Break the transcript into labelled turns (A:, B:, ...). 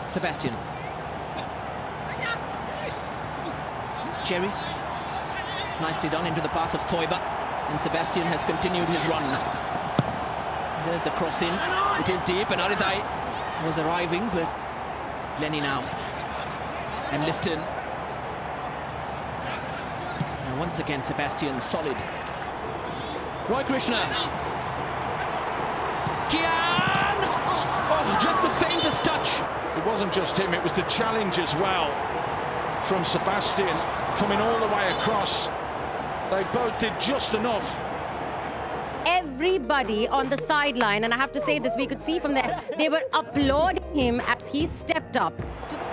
A: Sebastian. Cherry. Nicely done into the path of Thoiba. And Sebastian has continued his run. There's the cross in. It is deep, and Aridai was arriving, but Lenny now. And Liston. And once again, Sebastian solid. Roy Krishna. Kian! Oh, just the faintest touch.
B: It wasn't just him, it was the challenge as well from Sebastian coming all the way across. They both did just enough.
C: Everybody on the sideline, and I have to say this, we could see from there, they were applauding him as he stepped up to